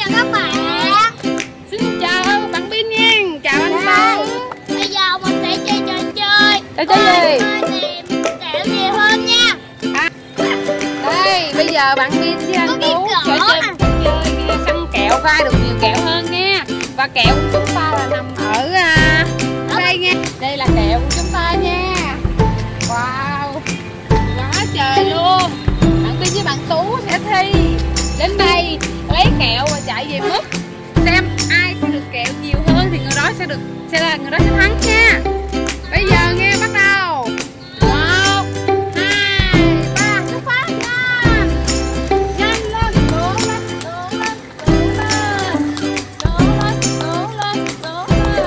chào các bạn. Xin chào bạn Bin nha. Chào anh Ba. Bây giờ mình sẽ chơi trò chơi. Trò chơi gì? Tìm kẹo nhiều hơn nha. Đây, bây giờ bạn Bin với anh Tú sẽ chơi nha, săn kẹo pha được nhiều kẹo hơn nha. Và kẹo của chúng ta là nằm ở đây nha. Đây là kẹo của chúng ta nha. Wow, quá trời luôn. Bạn Bin với bạn Tú sẽ thi đến đây lấy kẹo và chạy về mức, xem ai sẽ được kẹo nhiều hơn thì người đó sẽ thắng nha. Bây giờ nghe bắt đầu. 1, 2, 3 xuất phát nha. Nhanh lên, đổ lên, đổ lên, đổ lên, đổ lên, đổ lên, đổ lên.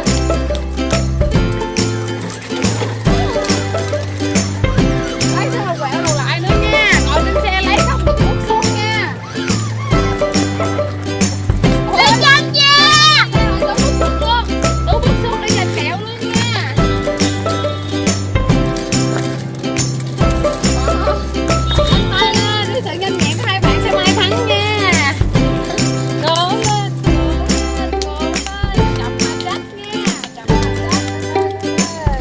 Lấy xe quẹo đầu lại nữa nha. Ngồi trên xe lấy không được bước xuống nha. Lên chân nha. Đủ bước xuống luôn. Đủ bước xuống để giành kẹo luôn nha. Tay lên, với sự nhanh nhẹn của hai bạn xem ai thắng nha. Cố lên, cố lên, cố lên. Chậm mà chắc nha. Chậm mà chắc.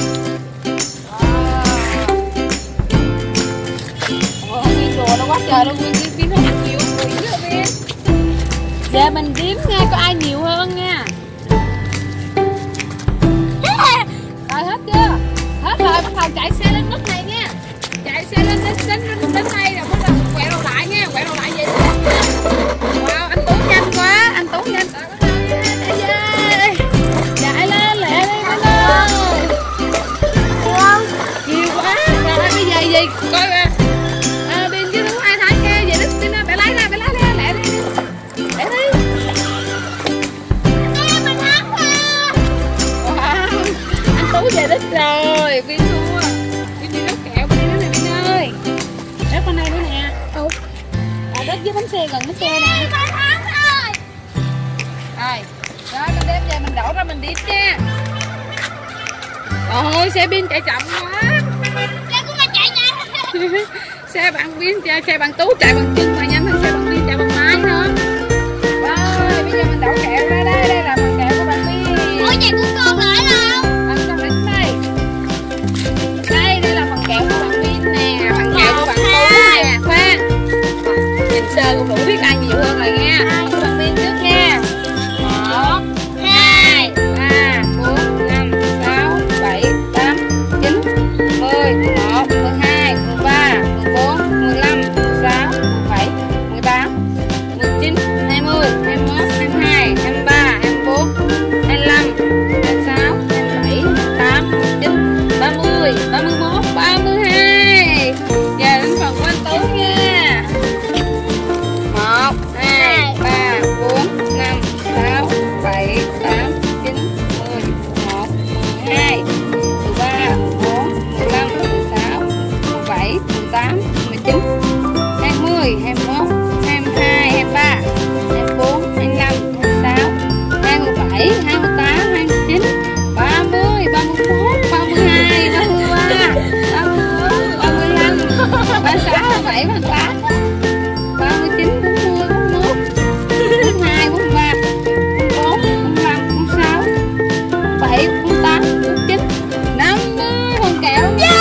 Wow. Nguyên đùa nó quá trời luôn. Nguyên không ăn nhiều quỷ rồi Nguyên. Giờ mình đếm nghe có ai nhiều hơn nha. Rồi hết chưa? Hết rồi, bắt đầu chạy xe lên nút này nha. Chạy xe lên đến đây rồi bắt đầu quẹo đầu lại nha. Quẹo đầu lại vậy. Wow, anh Tú nhanh quá. Anh Tú nhanh. Rồi bắt đầu nha. Chạy lên, lẹ đi anh ơi. Nhiều quá. Rồi bây giờ gì? Coi Bin chứ đúng ai thắng nha. Về đứt tin phải lấy ra, lẹ đi. Lẹ đi. Mình thắng rồi. Wow, anh Tú về đích rồi. Bin thua. Bin đi rớt kẹo bên đây nữa nè Bin ơi. Rớt bên đây nữa nè. Rớt với bánh xe gần bánh xe nè. Mình thắng rồi. Rồi, mình đem về mình đổ ra mình đếm nha. Ôi, xe Bin chạy chậm quá. Xe của mình chạy nhanh. Xe bạn Bin xe bạn Tú chạy bằng chân mà nhanh hơn xe bạn Bin chạy bằng máy nữa. Rồi, bây giờ mình đổ kẹo ra đây. Đây là phần kẹo của bạn Bin. Ủa vậy của con lại đâu? Con lấy đây. Đây là phần kẹo của bạn Bin nè. Phần kẹo của bạn Tú nè. Khoan, nhìn sơ cũng đủ biết ai nhiều hơn rồi nha. Của bạn Bin trước nha. 1, 2, 3, 4, 5, 6, 7, 8, 9, 10, 11, 12, 13, 14, 15, 16, 17, 18, 19, 20, 21, 22, 23, 24, 25, 26, 27, 28, 29, 30, 31, 32. Giờ đến phần của anh Tú nha. 1, 2, 3, 4, 5, 6, 7, 8, 9, 10, 11, 12, 13, 14, 15, 16, 17, 18, 19, 20, 21, 22, 23, 24, 25, 26, 27, 28, 29, 30, 31, 32, 33, 34, 35, 36, 37, 38, 39, 40, 41, 42, 43, 44, 45, 46, 47, 48, 49, 50 con kẹo.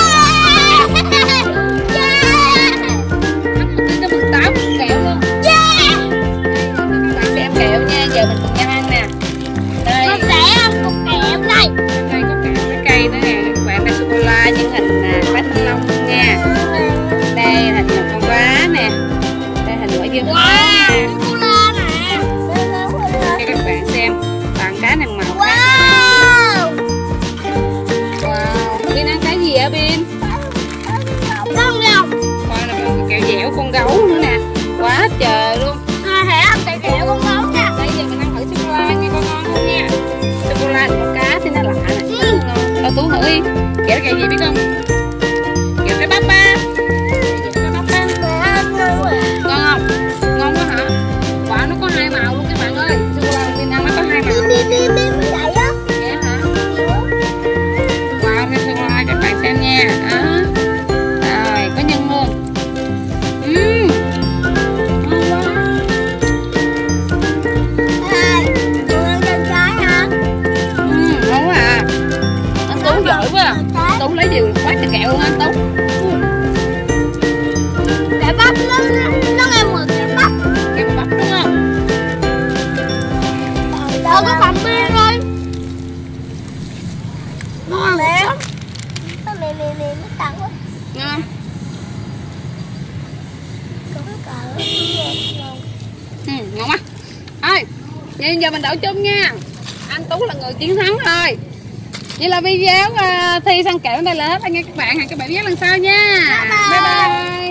Đến tới 18 con kẹo luôn. Các bạn xem kẹo nha, giờ mình cùng nhau ăn nè. Đây, Mình sẽ ăn một kẹo đây. đây có kẹo cái cây nữa nè, các bạn, đây sô cô la những hình bánh thanh long luôn nha. Đây hình một con cá nè. Đây hình quả dưa hấu nha. Sô-cô-la nè. Cho các bạn xem toàn cá này màu khác. Wow. Wow, Bin ăn cái gì hả Bin? Con nào? Coi là kẹo dẻo con gấu nữa nè. Quá trời luôn. Hãy ăn kẹo con gấu nha. Bây giờ mình ăn thử sô cô la nghe con ngon không nha. Sô cô la con cá thì nó lạ nè. Ngon. Đâu Tú thử đi. Kẹo gì biết không? Kẹo cái bắp ba. Cái bắp ba. Ngon không? Ngon quá hả? Quả nó có hai màu luôn các bạn ơi. Sô cô la Bin ăn nó có hai màu. Vậy hả? Wow, cái sô cô la các bạn xem nha. Đó. Rồi, có nhân luôn. Ngon quá. Vậy giờ mình đổ chung nha. Anh Tú là người chiến thắng thôi. Vậy là video thi săn kẹo đây là hết nha các bạn. Hẹn các bạn video lần sau nha. Bye bye.